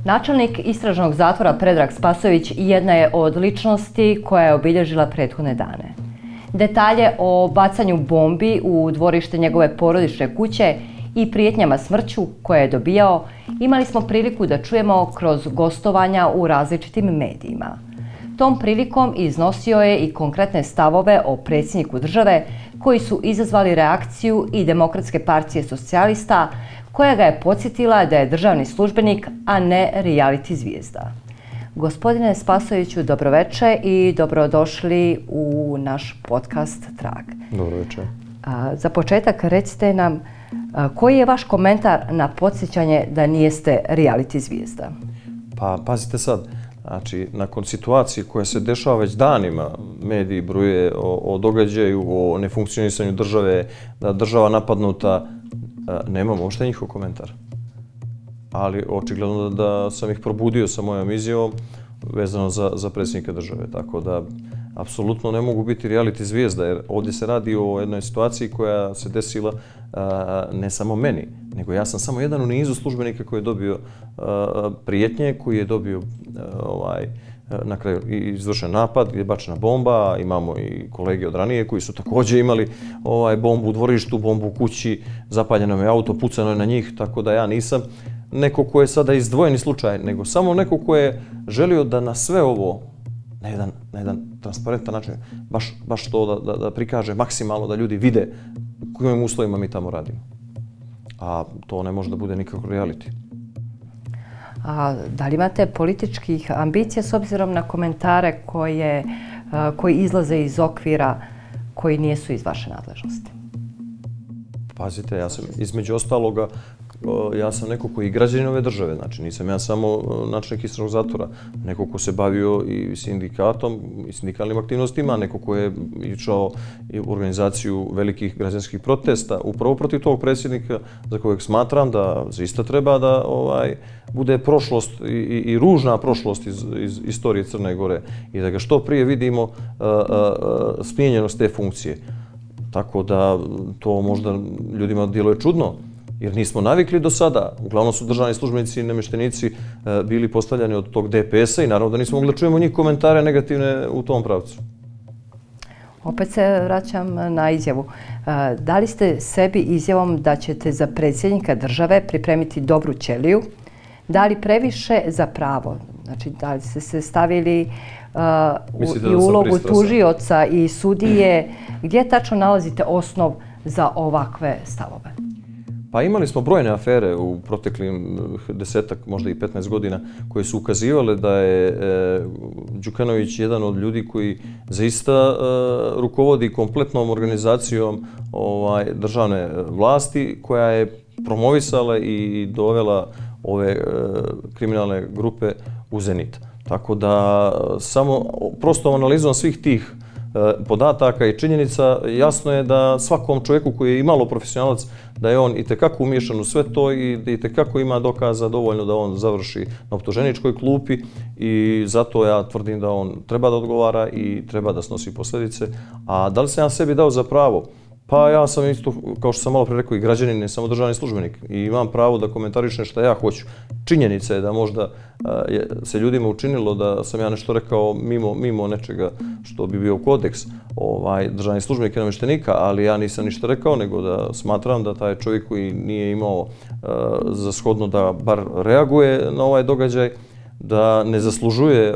Načelnik istražnog zatvora Predrag Spasojević jedna je od ličnosti koja je obilježila prethodne dane. Detalje o bacanju bombi u dvorište njegove porodične kuće i prijetnjama smrću koje je dobijao imali smo priliku da čujemo kroz gostovanja u različitim medijima. Tom prilikom iznosio je i konkretne stavove o predsjedniku države koji su izazvali reakciju i Demokratske partije socijalista koja ga je podsjetila da je državni službenik, a ne reality zvijezda. Gospodine Spasojeviću, dobroveče i dobrodošli u naš podcast Trag. Dobroveče. Za početak recite nam koji je vaš komentar na podsjećanje da nijeste reality zvijezda? Pa pazite sad, znači nakon situacije koja se dešava već danima, mediji bruje o događaju, o nefunkcionisanju države, da država napadnuta, nemam uopšte njihov komentar. Ali očigledno da sam ih probudio sa mojom izjavom vezano za predsjednika države. Tako da, apsolutno ne mogu biti reality zvijezda, jer ovdje se radi o jednoj situaciji koja se desila ne samo meni, nego ja sam samo jedan u nizu službenika koji je dobio prijetnje, koji je dobio na kraju izvršen napad gdje je bačena bomba. Imamo i kolege od ranije koji su također imali bombu u dvorištu, bombu u kući, zapaljeno je auto, pucano je na njih, tako da ja nisam neko ko je sada izdvojeni slučaj, nego samo neko ko je želio da na sve ovo na jedan transparentan način baš to da prikaže maksimalno, da ljudi vide u kojim uslovima mi tamo radimo. A to ne može da bude nikako reality. A da li imate političkih ambicija s obzirom na komentare koji izlaze iz okvira koji nisu iz vaše nadležnosti? Pazite, ja sam između ostaloga, ja sam neko koji je građanin ove države, znači nisam ja samo načelnik istražnog zatvora, neko ko se bavio i sindikatom i sindikalnim aktivnostima, neko ko je išao u organizaciju velikih građanskih protesta, upravo protiv tog predsjednika za kojeg smatram da zaista treba da bude prošlost i ružna prošlost iz istorije Crne Gore i da ga što prije vidimo smijenjenost te funkcije. Tako da to možda ljudima djeluje čudno, jer nismo navikli do sada. Uglavnom su državni službenici i namještenici bili postavljani od tog DPS-a i naravno da nismo mogli da čujemo njih komentare negativne u tom pravcu. Opet se vraćam na izjavu. Da li ste sebi izjavom da ćete za predsjednika države pripremiti dobru ćeliju, da li previše za pravo? Znači, da li ste se stavili i ulogu tužioca i sudije, gdje tačno nalazite osnov za ovakve stavove? Pa imali smo brojne afere u proteklim 10, možda i 15 godina koje su ukazivale da je Đukanović jedan od ljudi koji zaista rukovodi kompletnom organizacijom državne vlasti koja je promovisala i dovela ove kriminalne grupe u zenit. Tako da samo prostom analizom svih tih podataka i činjenica jasno je da svakom čovjeku koji je imalo profesionalac da je on itekako umiješan u sve to i da itekako ima dokaza dovoljno da on završi na optuženičkoj klupi i zato ja tvrdim da on treba da odgovara i treba da snosi posljedice. A da li sam ja sebi dao za pravo? Pa ja sam isto, kao što sam malo pre rekao, i građanin, ne samo državni službenik i imam pravo da komentarišem što ja hoću. Činjenica je da možda se ljudima učinilo da sam ja nešto rekao mimo nečega što bi bio kodeks državnih službenika i namještenika, ali ja nisam ništa rekao, nego da smatram da taj čovjek koji nije imao za shodno da bar reaguje na ovaj događaj, da ne zaslužuje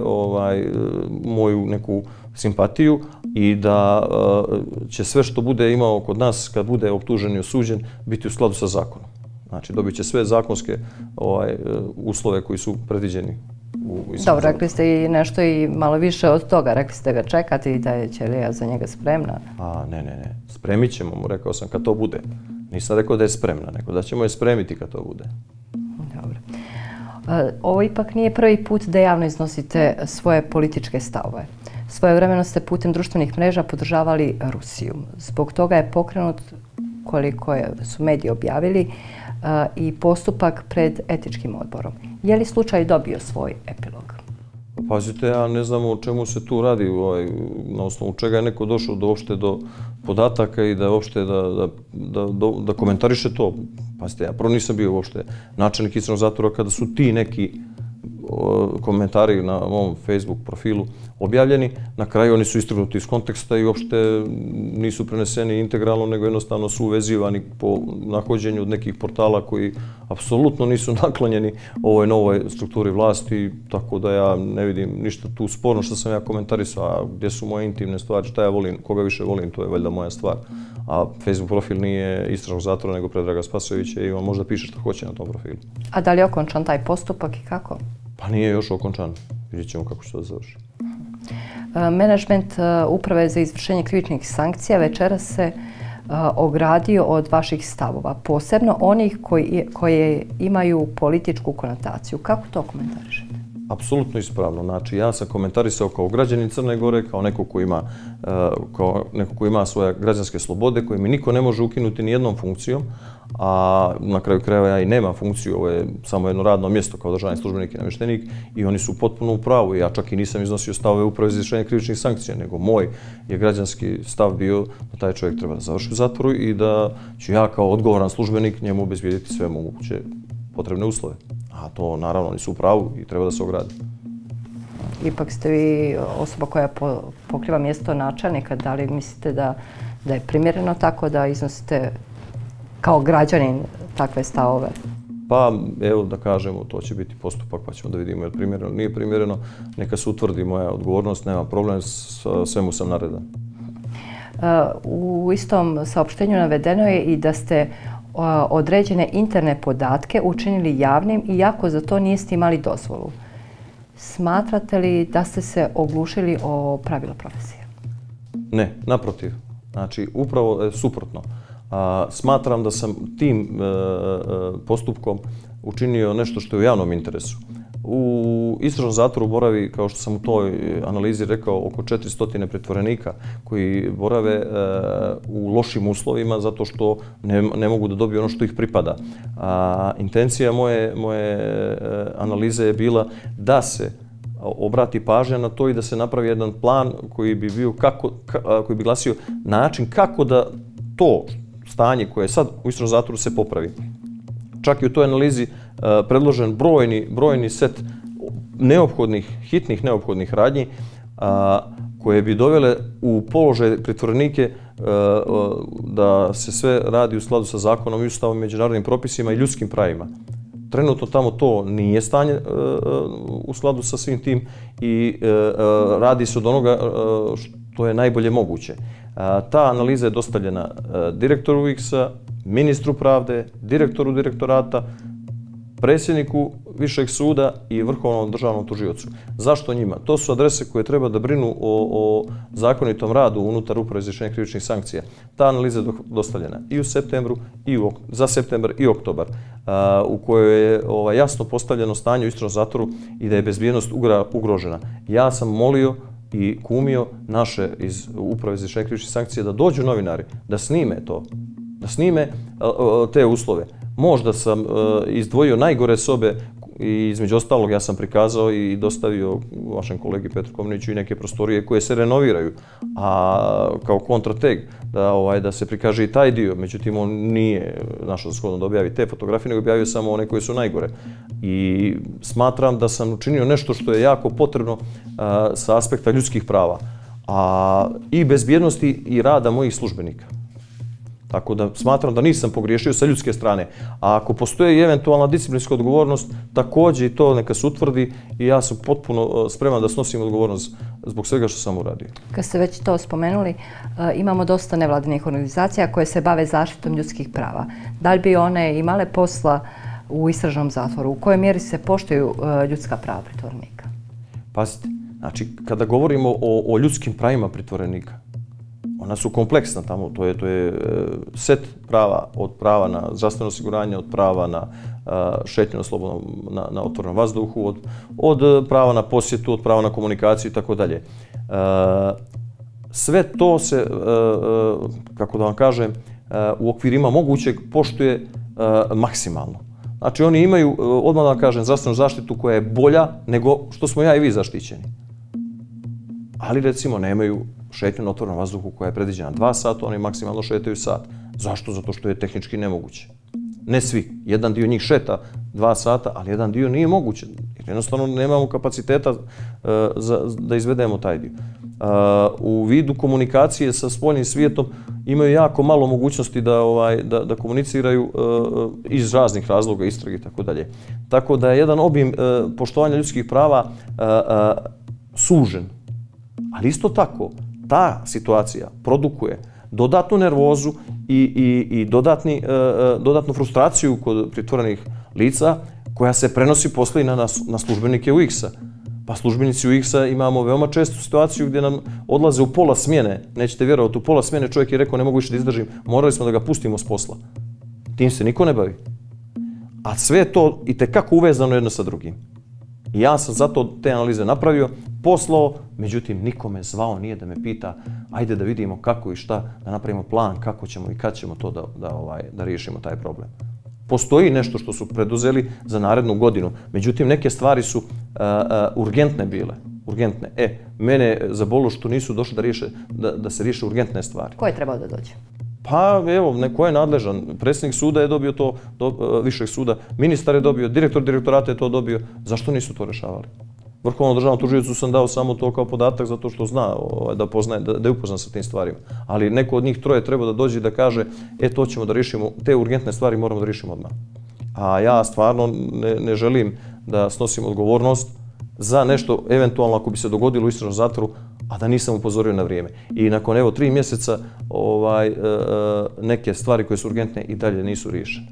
moju neku simpatiju i da će sve što bude imao kod nas kad bude optužen i osuđen biti u skladu sa zakonom. Znači dobit će sve zakonske uslove koji su predviđeni. Dobro, rekli ste i nešto i malo više od toga. Rekli ste ga čekati i da je ćelija za njega spremna. Ne. Spremit ćemo mu, rekao sam, kad to bude. Nisam rekao da je spremna, nego da ćemo je spremiti kad to bude. Dobro. Ovo ipak nije prvi put da javno iznosite svoje političke stavove. Svojevremeno ste putem društvenih mreža podržavali Rusiju. Zbog toga je pokrenut, koliko su mediji objavili, i postupak pred etičkim odborom. Je li slučaj dobio svoj epilog? Pazite, ja ne znam o čemu se tu radi, na osnovu čega je neko došao do podataka i da uopšte da komentariše to. Pazite, ja prvo nisam bio uopšte načelnik istražnog zatvora kada su ti neki komentari na mom Facebook profilu objavljeni, na kraju oni su istrgnuti iz konteksta i uopšte nisu preneseni integralno, nego jednostavno su uvezivani po nahođenju od nekih portala koji apsolutno nisu naklonjeni ovoj novoj strukturi vlasti, tako da ja ne vidim ništa tu sporno što sam ja komentarisao, a gdje su moje intimne stvari, šta ja volim, koga više volim, to je valjda moja stvar. A Facebook profil nije istražnog zatvora, nego Predraga Spasojevića i on možda piše što hoće na tom profilu. A da li je okončan taj postupak i kako? Pa nije još okončan. Vidjet ćemo kako će to završi. Menadžment Uprave za izvršenje krivičnih sankcija večeras se ogradio od vaših stavova, posebno onih koji imaju političku konotaciju. Kako to komentarišete? Apsolutno ispravno. Znači, ja sam komentarisao kao građanin Crne Gore, kao neko ko ima svoje građanske slobode, koje mi niko ne može ukinuti ni jednom funkcijom, a na kraju krajeva ja i nemam funkciju, ovo je samo jedno radno mjesto kao državni službenik i namještenik i oni su potpuno u pravu. Ja čak i nisam iznosio stavove Uprave za izvršenje krivičnih sankcija, nego moj je građanski stav bio da taj čovjek treba da završi u zatvoru i da ću ja kao odgovoran službenik njemu obezbijediti sve moguće potrebne uslove. A to naravno oni su u pravu i treba da se ogradi. Ipak ste vi osoba koja pokriva mjesto načelnika. Da li mislite da je primjereno tako da iznosite kao građanin takve stavove? Pa evo da kažemo, to će biti postupak pa ćemo da vidimo je li primjereno ili nije primjereno. Neka se utvrdi moja odgovornost, nema problem, svemu sam naredan. U istom saopštenju navedeno je i da ste određene interne podatke učinili javnim iako za to niste imali dozvolu. Smatrate li da ste se oglušili o pravila profesije? Ne, naprotiv. Znači, upravo suprotno. Smatram da sam tim postupkom učinio nešto što je u javnom interesu. U istražnom zatvoru boravi, kao što sam u toj analizi rekao, oko 400 pritvorenika koji borave u lošim uslovima zato što ne mogu da dobiju ono što ih pripada. Intencija moje analize je bila da se obrati pažnja na to i da se napravi jedan plan koji bi glasio način kako da to stanje koje je sad u istražnom zatvoru se popravi. Čak i u toj analizi predložen brojni set hitnih neophodnih radnji koje bi dovele u položaj pritvorenike da se sve radi u skladu sa zakonom i ustavom, međunarodnim propisima i ljudskim pravima. Trenutno tamo to nije stanje u skladu sa svim tim i radi se od onoga što je najbolje moguće. Ta analiza je dostavljena direktoru UX-a, ministru pravde, direktoru direktorata, predsjedniku Višeg suda i Vrhovnom državnom tužiocu. Zašto njima? To su adrese koje treba da brinu o zakonitom radu unutar Uprave za izvršenje krivičnih sankcija. Ta analiza je dostavljena i u septembru, za septembar i oktobar, u kojoj je jasno postavljeno stanje u istražnom zatvoru i da je bezbjednost ugrožena. Ja sam molio i kumio naše iz Uprave za izvršenje krivičnih sankcija da dođu novinari, da snime to, da snime te uslove. Možda sam izdvojio najgore sobe i između ostalog ja sam prikazao i dostavio vašem kolegi Petru Komniću i neke prostorije koje se renoviraju, a kao kontrateg da se prikaže i taj dio. Međutim, on nije našao za shodno da objavi te fotografije, nego objavio samo one koje su najgore. I smatram da sam učinio nešto što je jako potrebno sa aspekta ljudskih prava i bezbjednosti i rada mojih službenika. Tako da smatram da nisam pogriješio sa ljudske strane. A ako postoji eventualna disciplinska odgovornost, također i to neka se utvrdi i ja sam potpuno spreman da snosim odgovornost zbog svega što sam uradio. Kad ste već to spomenuli, imamo dosta nevladinih organizacija koje se bave zaštitom ljudskih prava. Da li bi one imale posla u istražnom zatvoru? U kojoj mjeri se poštuju ljudska prava pritvorenika? Pazite, znači kada govorimo o ljudskim pravima pritvorenika, ona su kompleksna tamo, to je set prava, od prava na zdravstveno osiguranje, od prava na šetnju na otvorenom vazduhu, od prava na posjetu, od prava na komunikaciju i tako dalje. Sve to se, kako da vam kažem, u okvirima mogućeg poštuje maksimalno. Znači oni imaju, odmah da vam kažem, zdravstvenu zaštitu koja je bolja nego što smo ja i vi zaštićeni. Ali recimo nemaju šetnju na otvorenom vazduhu koja je predviđena 2 sata, oni maksimalno šetaju sat. Zašto? Zato što je tehnički nemoguće. Ne svi. Jedan dio njih šeta 2 sata, ali jedan dio nije moguće. Jer jednostavno nemamo kapaciteta da izvedemo taj dio. U vidu komunikacije sa spoljnim svijetom imaju jako malo mogućnosti da komuniciraju iz raznih razloga, istrage i tako dalje. Tako da je jedan obim poštovanja ljudskih prava sužen. Ali isto tako, ta situacija produkuje dodatnu nervozu i dodatnu frustraciju kod pritvorenih lica koja se prenosi posle i na službenike UX-a. Pa službenici UX-a imamo veoma čestu situaciju gdje nam odlaze u pola smjene. Nećete vjerovati, u pola smjene čovjek je rekao ne mogu više da izdržim, morali smo da ga pustimo s posla. Tim se niko ne bavi. A sve je to itekako uvezano jedno sa drugim. I ja sam zato te analize napravio, poslao, međutim niko me zvao nije da me pita ajde da vidimo kako i šta, da napravimo plan, kako ćemo i kad ćemo to da riješimo taj problem. Postoji nešto što su preduzeli za narednu godinu, međutim neke stvari su urgentne bile. Urgentne. Mene je zabolilo što nisu došli da se riješe urgentne stvari. Ko je trebao da dođe? Pa evo, neko je nadležan. Predsjednik suda je dobio to, višeg suda, ministar je dobio, direktor direktorata je to dobio. Zašto nisu to rešavali? Vrhovnom državnom tužiocu sam dao samo to kao podatak zato što zna da poznaje, da je upoznan sa tim stvarima. Ali neko od njih troje treba da dođe i da kaže to ćemo da riješimo, te urgentne stvari moramo da riješimo odmah. A ja stvarno ne želim da snosim odgovornost za nešto eventualno ako bi se dogodilo u istražnom zatvoru, a da nisam upozorio na vrijeme. I nakon 3 mjeseca neke stvari koje su urgentne i dalje nisu riješene.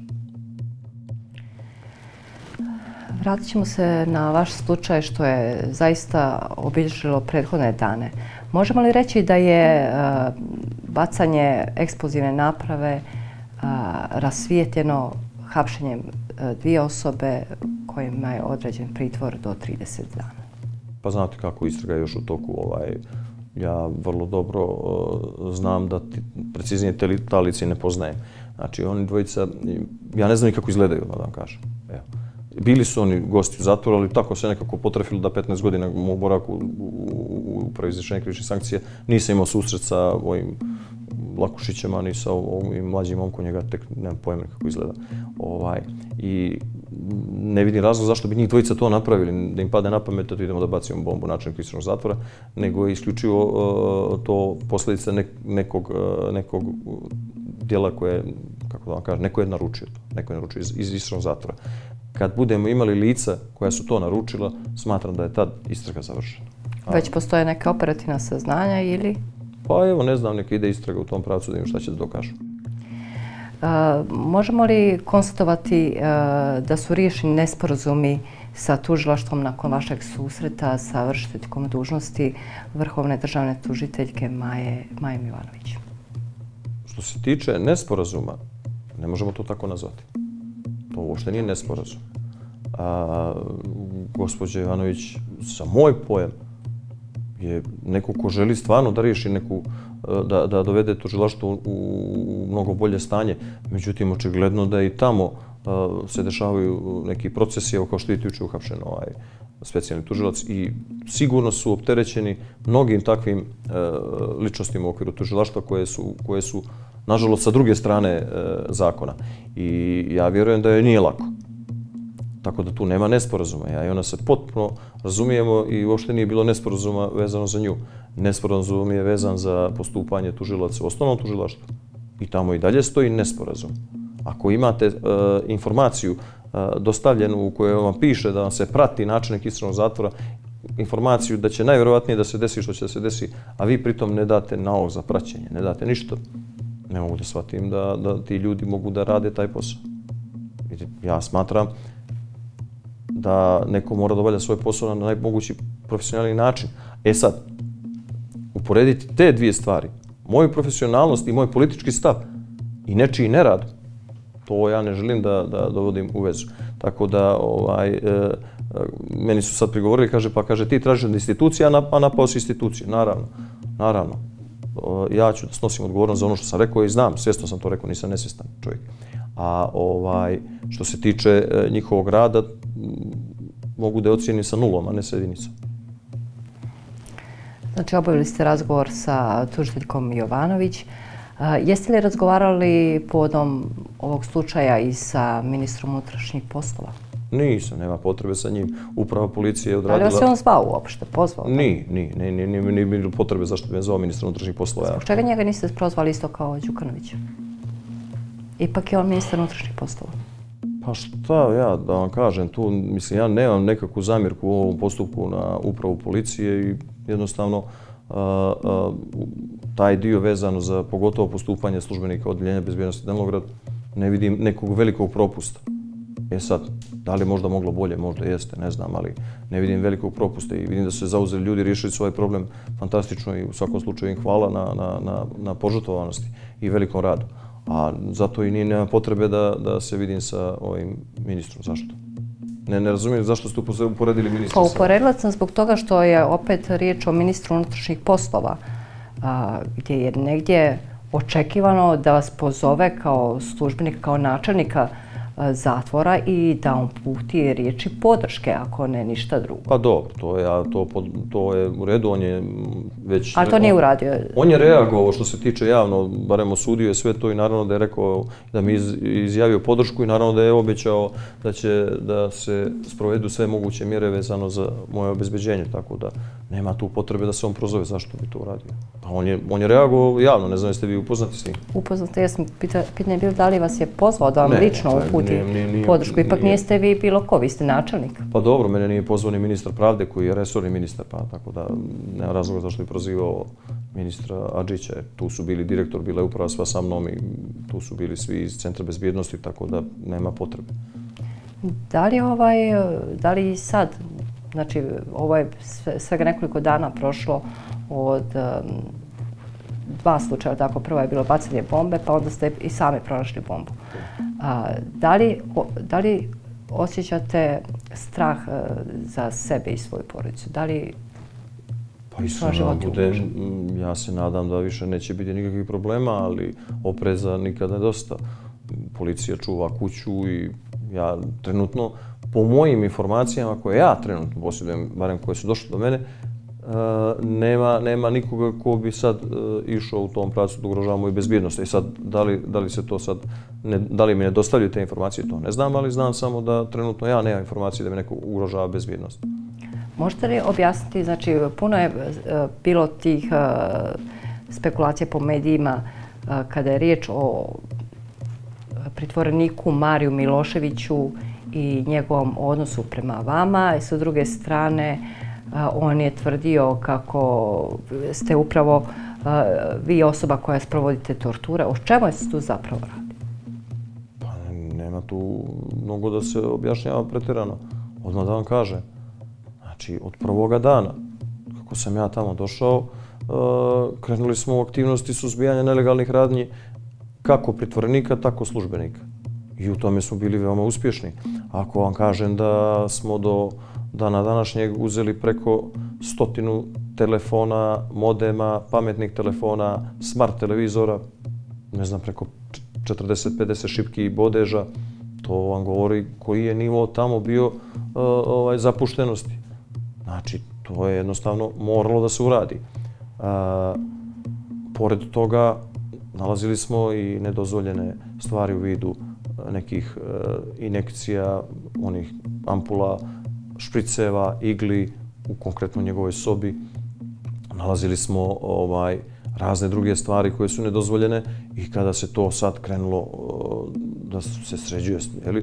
Vratit ćemo se na vaš slučaj što je zaista obilježilo prethodne dane. Možemo li reći da je bacanje eksplozivne naprave rasvijetljeno hapšenjem 2 osobe kojima je određen pritvor do 30 dana? Pa znate kako istraga je još u toku. Ja vrlo dobro znam da preciznije ta lice ne poznajem. Znači oni dvojica, ja ne znam ni kako izgledaju, da vam kažem. Bili su oni gosti u zatvoru, ali tako se nekako potrefilo da 15 godina mog boravka u upravi izvršenja krivičnih sankcija nisam imao susret sa ovim Lakušićem, a ni sa ovim mlađim momkom, njega tek nemam pojma kako izgleda. I ne vidim razlog zašto bi njih dvojica to napravili, da im pade na pamet da idemo da bacimo bombu načelnika istražnog zatvora, nego je isključivo to posljedica nekog djela koje, kako da vam kažem, neko je naručio to, neko je naručio iz istražnog zatvora. Kad budemo imali lica koja su to naručila, smatram da je tad istraga završena. Već postoje neke operativna saznanja ili? Pa evo, ne znam, neka ide istraga u tom pravcu da im šta će da dokažu. Možemo li konstatovati da su riješeni nesporazumi sa tužilaštvom nakon vašeg susreta sa vršiteljkom dužnosti Vrhovne državne tužiteljke Maje Milanović? Što se tiče nesporazuma, ne možemo to tako nazvati. To uopšte nije nesporazum. Gospođa Ivanović, za moj pojam, je neko ko želi stvarno da riješi da dovede tužilaštvo u mnogo bolje stanje. Međutim, očigledno da i tamo se dešavaju neki procesi, evo kao što vidite juče uhapšen specijalni tužilac i sigurno su opterećeni mnogim takvim ličnostima u okviru tužilaštva koje su nažalost sa druge strane zakona. I ja vjerujem da joj nije lako. Tako da tu nema nesporazuma. Ja i ona se potpuno razumijemo i uopšte nije bilo nesporazuma vezano za nju. Nesporazum je vezan za postupanje tužilaca u osnovnom tužilaštvu. I tamo i dalje stoji nesporazum. Ako imate informaciju dostavljenu u kojoj vam piše da vam se prati načelnik istražnog zatvora, informaciju da će najvjerovatnije da se desi što će da se desi, a vi pritom ne date nalog za praćenje, ne date ništa, ne mogu da shvatim da ti ljudi mogu da rade taj posao. Ja smatram da neko mora da obavlja svoj posao na najmogući profesionalni način. sad, uporediti te dvije stvari, moju profesionalnost i moj politički stav i nečiji nerad, to ja ne želim da dovodim u vezu. Tako da, meni su sad prigovorili, kaže ti tražiš od institucija, a napao si instituciju. Naravno. Ja ću da snosim odgovornost za ono što sam rekao i znam, svjesno sam to rekao, nisam nesvjestan čovjek. A što se tiče njihovog rada, mogu da je ocijenim sa 0, a ne sa 1. Znači, obavili ste razgovor sa tužiteljkom Jovanović. Jeste li razgovarali povodom ovog slučaja i sa ministrom unutrašnjih poslova? Nisam, nema potrebe sa njim. Uprava policije je odradila... Ali vas je on zvao uopšte, pozvao? Nije bilo potrebe zašto bi me zvao ministar unutrašnjih poslova. Zbog čega njega niste prozvali isto kao Đukanovića? Ipak je on ministar unutrašnjih poslova. Pa šta ja da vam kažem, tu mislim ja nemam nekakvu zamjerku u ovom postupku na upravu policije i jednostavno taj dio vezano za pogotovo postupanje službenika Odjeljenja bezbjednosti Danilograd ne vidim nekog velikog propusta. Sad, da li možda moglo bolje, možda jeste, ne znam, ali ne vidim velikog propusta i vidim da su se zauzeli ljudi, riješili svoj problem fantastično i u svakom slučaju im hvala na požrtvovanosti i velikom radu. A zato i nema potrebe da se vidim sa ovim ministrom. Zašto? Ne razumijem zašto ste uporedili ministra. Pa uporedila sam zbog toga što je opet riječ o ministru unutrašnjih poslova, gdje je negdje očekivano da vas pozove kao službenik, kao načelnika zatvora i da on puti riječi podrške, ako ne ništa drugo. Pa dobro, to je u redu, on je već... A to nije uradio? On je reagovao što se tiče javno, barem osudio je sve to i naravno da je rekao da mi izjavio podršku i naravno da je obećao da se sprovedu sve moguće mjere vezano za moje obezbeđenje, tako da nema tu potrebe da se on prozove zašto bi to uradio. Pa on je reagovao javno, ne znam jeste vi upoznati s tim. Upoznati, jesam. Pitanje je bilo da li vas je pozvao da vam lično uputi podršku. Ipak niste vi bilo ko, vi ste načelnik. Pa dobro, mene nije pozvao ni ministar pravde koji je resorni ministar, pa tako da nema razloga zašto bi prozivao ministra Adžića. Tu su bili direktor, bila je uprava sva sa mnom i tu su bili svi iz Centra bezbjednosti, tako da nema potrebe. Da li sad, znači ovo je svega nekoliko dana prošlo od dva slučaja, tako prvo je bilo bacanje bombe, pa onda ste i sami pronašli bombu. Da li osjećate strah za sebe i svoju porodicu? Da li pa iskreno bude, ja se nadam da više neće biti nikakvih problema, ali opreza nikada dosta. Policija čuva kuću i ja trenutno, po mojim informacijama koje ja trenutno posjedujem, barem koje su došle do mene, nema nikoga ko bi sad išao u tom pravcu da ugrožava moju bezbjednost. I sad, da li se to sad, da li mi ne dostavljaju te informacije, to ne znam, ali znam samo da trenutno ja nemam informacije da mi neko ugrožava bezbjednost. Možete li objasniti, znači puno je bilo tih spekulacija po medijima kada je riječ o pritvoreniku Mariju Miloševiću i njegovom odnosu prema vama. Sa druge strane, on je tvrdio kako ste upravo vi osoba koja sprovodite torture. O čemu se tu zapravo radi? Pa nema tu mnogo da se objašnjava pretjerano. Odmah da vam kažem. Znači, od prvoga dana, kako sam ja tamo došao, krenuli smo u aktivnosti suzbijanja nelegalnih radnji kako pritvorenika, tako službenika. I u tome smo bili veoma uspješni. Ako vam kažem da smo do dana današnjeg uzeli preko 100 telefona, modema, pametnih telefona, smart televizora, ne znam, preko 40-50 šipki i bodeža, to vam govori koji je nivo tamo bio zapuštenosti. Znači, to je jednostavno moralo da se uradi. Pored toga, nalazili smo i nedozvoljene stvari u vidu nekih injekcija, onih ampula, špriceva, igli u konkretno njegovoj sobi. Nalazili smo razne druge stvari koje su nedozvoljene i kada se to sad krenulo da se sređuje,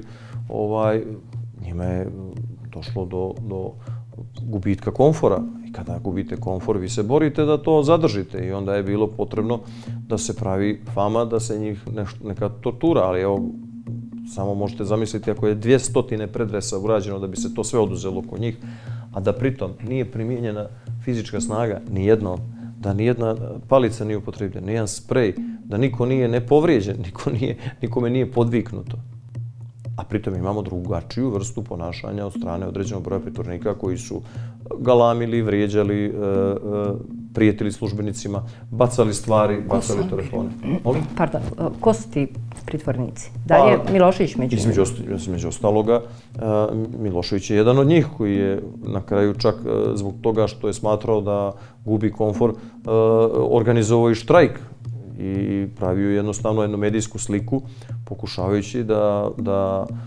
njima je došlo do gubitka komfora. I kada gubite komfor, vi se borite da to zadržite i onda je bilo potrebno da se pravi fama, da se njih neka tortura, ali evo, samo možete zamisliti ako je 200 predresa urađeno da bi se to sve oduzelo oko njih, a da pritom nije primijenjena fizička snaga, nijednom, da nijedna palica nije upotrebljena, nijedan sprej, da niko nije nepovrijeđen, nikome nije podviknuto. A pritom imamo drugačiju vrstu ponašanja od strane određenog broja pritvorenika koji su galamili, vrijeđali, prijetili službenicima, bacali stvari, bacali telefone. Pardon, ko su ti pritvornici? Da li je Milošević među njima? Između ostaloga, Milošević je jedan od njih koji je na kraju čak zbog toga što je smatrao da gubi komfor, organizovao i štrajk i pravio jednostavno jednu medijsku sliku pokušavajući da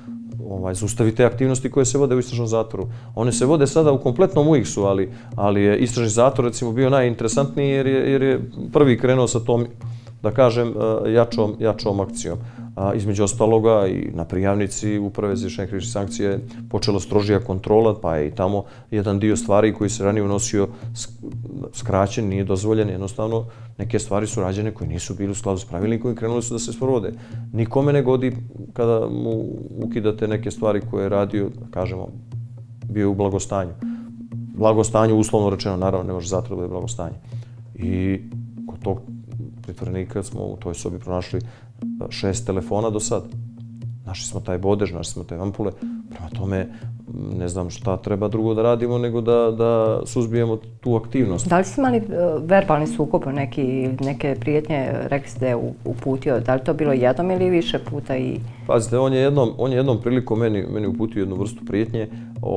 zaustavi te aktivnosti koje se vode u istražnom zatvoru. One se vode sada u kompletnom UX-u, ali je istražni zatvor recimo bio najinteresantniji jer je prvi krenuo sa tom, da kažem, jačom akcijom. Između ostaloga i na prijavnici Uprave za izvršenje krivičnih sankcija je počela strožija kontrola, pa je i tamo jedan dio stvari koji se ranije unosio skraćen, nije dozvoljen, jednostavno neke stvari su rađene koje nisu bili u skladu s pravilnikom i krenuli su da se sprovode. Nikome ne godi kada mu ukidate neke stvari koje je radio, da kažemo, bio u blagostanju. Blagostanju, uslovno rečeno, naravno, ne može zatvor da je blagostanje. I kod tog pritvorenika smo u toj sobi pronašli 6 telefona do sad. Našli smo taj bodež, našli smo te ampule. Prema tome, ne znam šta treba drugo da radimo nego da suzbijemo tu aktivnost. Da li ste imali verbalni sukob, neke prijetnje, rekli ste da je uputio, da li to bilo jednom ili više puta? Pazite, on je jednom prilikom meni uputio jednu vrstu prijetnje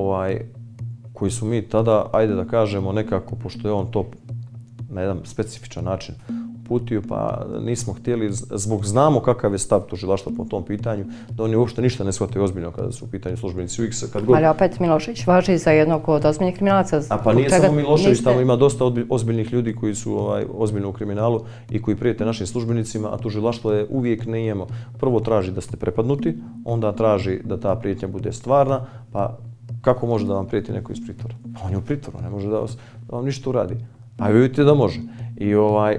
koji su mi tada, ajde da kažemo nekako, pošto je on to na jedan specifičan način uputio, pa nismo htjeli, znamo kakav je stav tužilaštva po tom pitanju, da oni uopšte ništa ne shvataju ozbiljno kada su u pitanju službenici UX-a. Ali opet Milošević važi za jednog od ozbiljnih kriminalaca. A pa nije samo Milošević, tamo ima dosta ozbiljnih ljudi koji su ozbiljno u kriminalu i koji prijete našim službenicima, a tužilaštvo je uvijek nejemo. Prvo traži da ste prepadnuti, onda traži da ta prijetnja bude stvarna, pa kako može da vam prijeti neko iz pritvora? Pa on je u pritvoru, ne može da vam ništa uradi. A vi vidite da može. I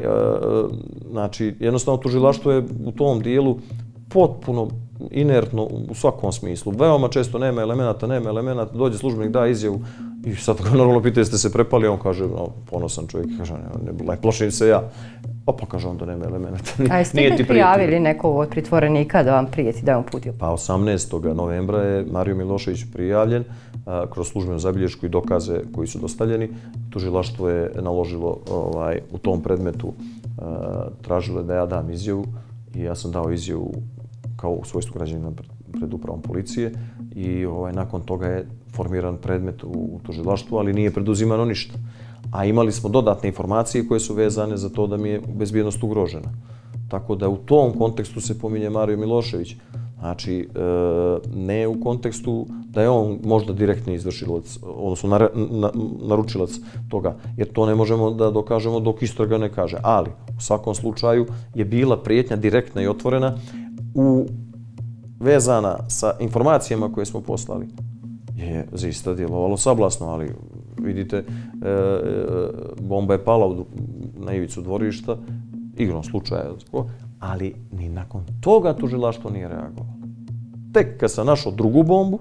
znači, jednostavno tužilaštvo je u tom dijelu potpuno inertno u svakom smislu. Veoma često nema elemenata, dođe službenik, da izjavu i sad ga normalno pita jeste se prepali, a on kaže, ponosan čovjek, kaže, ne plašim se ja. Pa kaže on da nema elemenata. A jeste li prijavili nekog od pritvorenika da vam prijeti, da je on putio? Pa 18. novembra je Mario Milošević prijavljen kroz službenu zabilješku i dokaze koji su dostavljeni. Tužilaštvo je naložilo u tom predmetu, tražilo da ja dam izjavu i ja sam dao izjavu kao u svojstvu građanina pred upravom policije i nakon toga je formiran predmet u tužilaštvu, ali nije preduzimano ništa. A imali smo dodatne informacije koje su vezane za to da mi je bezbjednost ugrožena. Tako da u tom kontekstu se pominje Mario Milošević. Znači, ne u kontekstu da je on možda direktni izvršilac, odnosno naručilac toga, jer to ne možemo da dokažemo dok istraga ne kaže. Ali, u svakom slučaju je bila prijetnja direktna i otvorena vezana sa informacijama koje smo poslali. Je zaista djelovalo sablasno, ali vidite, bomba je pala na ivicu dvorišta, igrom slučaja, ali ni nakon toga tužilaštvo nije reagovalo. Tek kad sam našao drugu bombu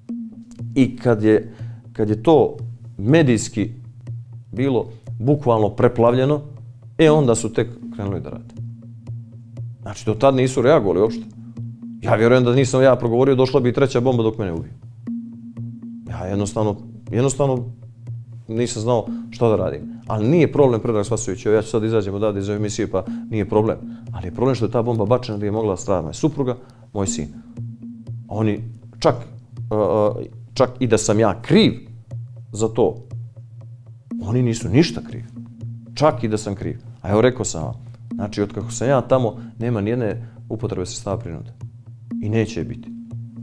i kad je to medijski bilo bukvalno preplavljeno, onda su tek krenuli da rade. Znači, do tad nisu reagovali uopšte. Ja vjerujem da nisam ja progovorio, došla bi i treća bomba dok mene ubije. Ja jednostavno nisam znao što da radim. Ali nije problem, Predrag Spasojević, ja ću sad izađem odavde iz ove emisije, pa nije problem. Ali je problem što je ta bomba bačena da je mogla stradati moja supruga, moj sin. Oni, čak i da sam ja kriv za to, oni nisu ništa krivi. Čak i da sam kriv. A evo rekao sam vam, znači od kako sam ja tamo, nema nijedne upotrebe sredstava prinude. I neće je biti.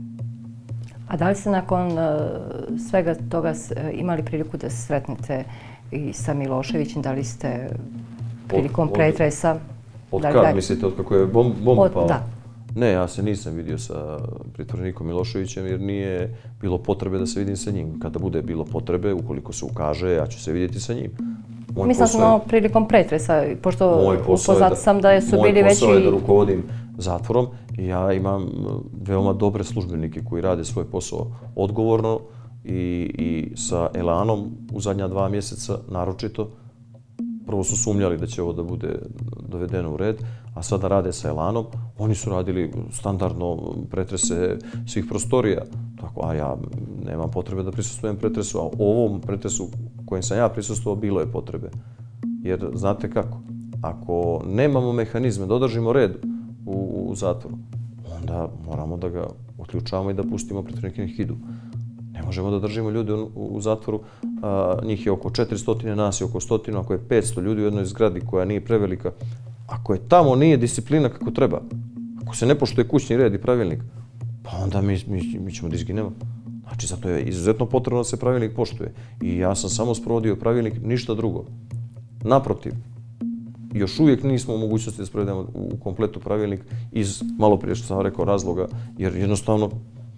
A da li ste nakon svega toga imali priliku da se sretnete i sa Miloševićem? Da li ste prilikom pretresa... Od kad mislite, od kako je bomba pala? Da. Ne, ja se nisam vidio sa pritvorenikom Miloševićem jer nije bilo potrebe da se vidim sa njim. Kada bude bilo potrebe, ukoliko se ukaže, ja ću se vidjeti sa njim. Mislim sam prilikom pretresa, pošto upoznat sam da su bili veći... Moj posao je da rukovodim zatvorom i ja imam veoma dobre službenike koji rade svoj posao odgovorno i sa elanom u zadnja 2 mjeseca naročito. Prvo su sumnjali da će ovo da bude dovedeno u red, a sada rade sa elanom. Oni su radili standardno pretrese svih prostorija, a ja nemam potrebe da prisustvujem pretresu, a u ovom pretresu kojem sam ja prisustvovao bilo je potrebe. Jer znate kako, ako nemamo mehanizme da održimo red u zatvoru, onda moramo da ga otključavamo i da pustimo pritvorenike nek idu. Ne možemo da držimo ljude u zatvoru, njih je oko 400, nas je oko 100, ako je 500 ljudi u jednoj zgradi koja nije prevelika, ako je tamo nije disciplina kako treba, ako se ne poštuje kućni red i pravilnik, pa onda mi ćemo da izginemo. Znači, zato je izuzetno potrebno da se pravilnik poštuje. I ja sam samo sprovodio pravilnik, ništa drugo. Naprotiv, još uvijek nismo u mogućnosti da sprovedemo u kompletu pravilnik iz, malo prije što sam rekao, razloga, jer jednostavno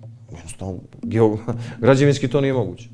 građevinski to nije moguće.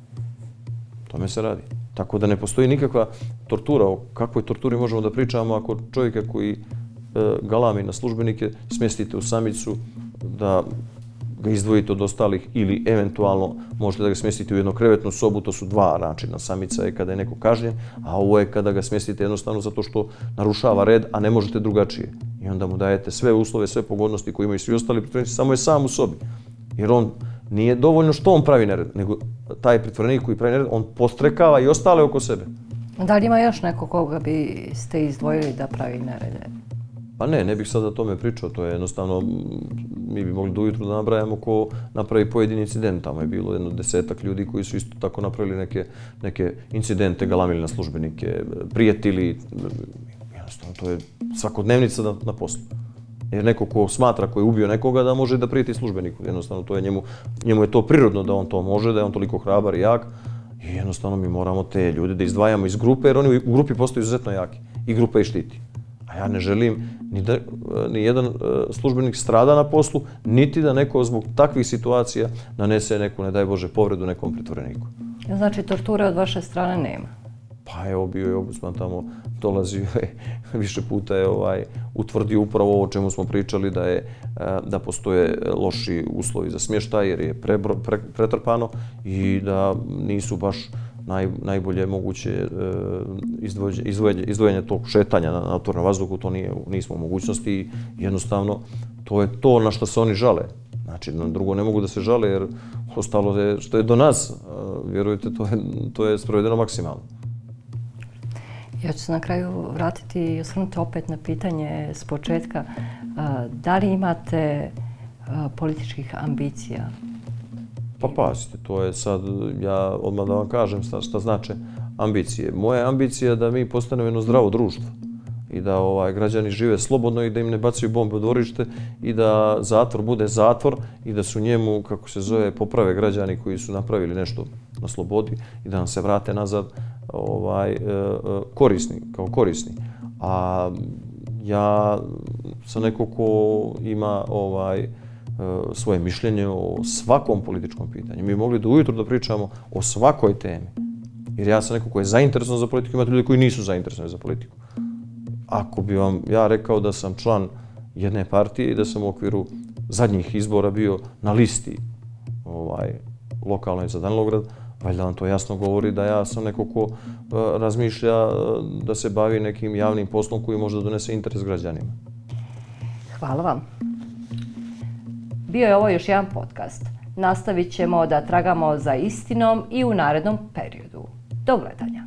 Tome se radi. Tako da ne postoji nikakva tortura. O kakvoj torturi možemo da pričamo ako čovjeka koji galami na službenike smjestite u samicu, da ga izdvojite od ostalih ili eventualno možete da ga smjestite u jednokrevetnu sobu, to su dva načina. Samica je kada je neko kažnjen, a ovo je kada ga smjestite jednostavno zato što narušava red, a ne možete drugačije. I onda mu dajete sve uslove, sve pogodnosti koje imaju svi ostali pritvorenici, samo je sam u sobi. Jer on nije dovoljno što on pravi nered, nego taj pritvorenik koji pravi nered, on postrekava i ostale oko sebe. Da li ima još neko koga biste izdvojili da pravi nerede? Pa ne bih sad o tome pričao, to je jednostavno, mi bi mogli do ujutru da nabrajamo ko napravi pojedini incident. Tamo je bilo 10-ak ljudi koji su isto tako napravili neke incidente, galamili na službenike, prijetili. Jednostavno, to je svakodnevnica na poslu. Jer neko ko smatra, ko je ubio nekoga, da može da prijeti službeniku. Jednostavno, to je njemu je to prirodno da on to može, da je on toliko hrabar i jak. I jednostavno mi moramo te ljude da izdvajamo iz grupe, jer oni u grupi postaju izuzetno jaki. I grupa ih štiti. A ja ne želim ni jedan službenik strada na poslu, niti da neko zbog takvih situacija nanese neku, ne daj Bože, povredu nekom pritvoreniku. Znači, torture od vaše strane nema? Pa evo, bio je ombudsman tamo, dolazio je, više puta je utvrdio upravo ovo o čemu smo pričali, da postoje loši uslovi za smještaj jer je pretrpano i da nisu baš najbolje moguće izdvojenje tog šetanja na otvorenom vazduhu, to nismo u mogućnosti i jednostavno to je to na što se oni žale. Znači, na drugo ne mogu da se žale jer ostalo je što je do nas, vjerujte, to je sprovedeno maksimalno. Ja ću se na kraju vratiti i osvrnuti opet na pitanje s početka. Da li imate političkih ambicija? Pa pazite, to je sad, ja odmah da vam kažem šta znače ambicije. Moja ambicija je da mi postanemo jedno zdravo društvo i da građani žive slobodno i da im ne bacaju bombe u dvorište i da zatvor bude zatvor i da su njemu, kako se zove, poprave građani koji su napravili nešto na slobodi i da nam se vrate nazad kao korisni. A ja sam neko ko ima svoje mišljenje o svakom političkom pitanju. Mi mogli do ujutru da pričamo o svakoj temi. Jer ja sam neko ko je zainteresovan za politiku, imate ljudi koji nisu zainteresovani za politiku. Ako bi vam ja rekao da sam član jedne partije i da sam u okviru zadnjih izbora bio na listi lokalnoj za Danilograd, valjda vam to jasno govori da ja sam neko ko razmišlja da se bavi nekim javnim poslom koji može da donese interes građanima. Hvala vam. Bio je ovo još jedan podcast. Nastavit ćemo da tragamo za istinom i u narednom periodu. Do gledanja.